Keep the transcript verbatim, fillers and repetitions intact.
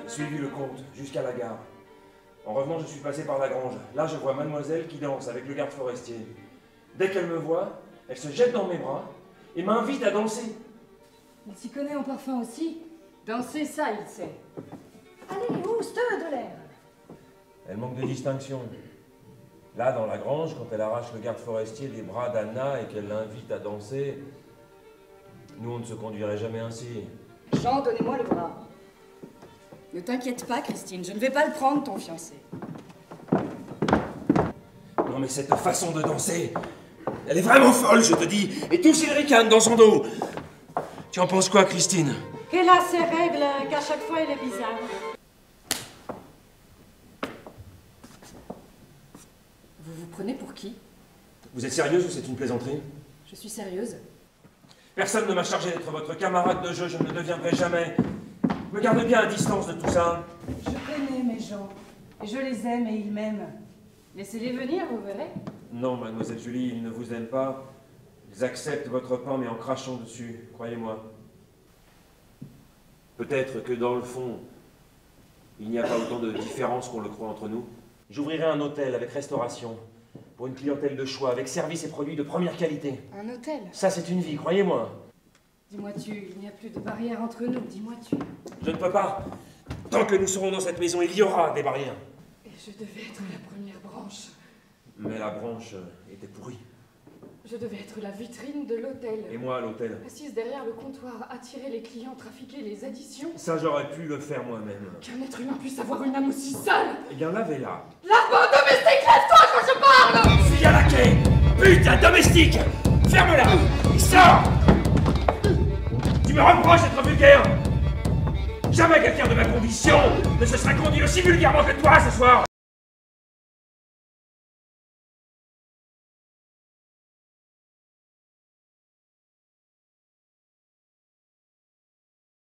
suivi le comte jusqu'à la gare. En revenant, je suis passé par la grange. Là, je vois mademoiselle qui danse avec le garde forestier. Dès qu'elle me voit, elle se jette dans mes bras et m'invite à danser. Il s'y connaît en parfum aussi. Danser, ça, il sait. Allez, ouvre-toi de l'air. Elle manque de distinction. Là, dans la grange, quand elle arrache le garde forestier des bras d'Anna et qu'elle l'invite à danser, nous, on ne se conduirait jamais ainsi. Jean, donnez-moi le bras. Ne t'inquiète pas, Christine, je ne vais pas le prendre, ton fiancé. Non, mais cette façon de danser, elle est vraiment folle, je te dis. Et tous ces ricanes dans son dos. Tu en penses quoi, Christine? Qu'elle a ses règles, qu'à chaque fois, elle est bizarre. Vous vous prenez pour qui? Vous êtes sérieuse ou c'est une plaisanterie? Je suis sérieuse. Personne ne m'a chargé d'être votre camarade de jeu, je ne le deviendrai jamais. Me garde bien à distance de tout ça. Je connais mes gens, et je les aime et ils m'aiment. Laissez-les venir, vous verrez. Non, mademoiselle Julie, ils ne vous aiment pas. Ils acceptent votre pain, mais en crachant dessus, croyez-moi. Peut-être que dans le fond, il n'y a pas autant de différence qu'on le croit entre nous. J'ouvrirai un hôtel avec restauration, pour une clientèle de choix, avec services et produits de première qualité. Un hôtel? Ça, c'est une vie, croyez-moi. Dis-moi-tu, il n'y a plus de barrière entre nous, dis-moi-tu. Je ne peux pas. Tant que nous serons dans cette maison, il y aura des barrières. Et je devais être la première branche. Mais la branche était pourrie. Je devais être la vitrine de l'hôtel. Et moi, à l'hôtel. Assise derrière le comptoir, attirer les clients, trafiquer les additions. Ça, j'aurais pu le faire moi-même. Qu'un être humain puisse avoir une âme aussi sale. Eh bien, l'avez-la. L'arbre domestique, lève-toi quand je parle. Fille à la quai! Putain domestique! Ferme-la! Et sors! Tu me reproches d'être vulgaire! Jamais quelqu'un de ma condition ne se sera conduit aussi vulgairement que toi ce soir!